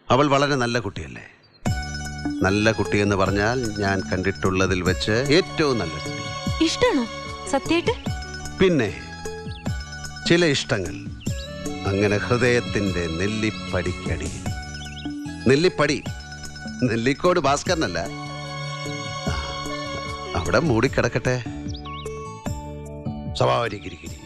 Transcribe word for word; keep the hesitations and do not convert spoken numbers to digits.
അവൾ വളരെ നല്ല കുട്ടിയല്ലേ? നല്ല കുട്ടിയെന്ന് പറഞ്ഞാൽ ഞാൻ കണ്ടിട്ടുള്ളതിൽ വെച്ച് ഏറ്റവും നല്ല കുട്ടി. ഇഷ്ടാണോ സത്യായിട്ട്? പിന്നെ ചില ഇഷ്ടങ്ങൾ അങ്ങനെ ഹൃദയത്തിന്റെ നെല്ലിപ്പടിക്കടി. നെല്ലിപ്പടി, നെല്ലിക്കോട് ഭാസ്കരനല്ല, അവിടെ മൂടിക്കിടക്കട്ടെ. സ്വഭാവരികിരികിരി.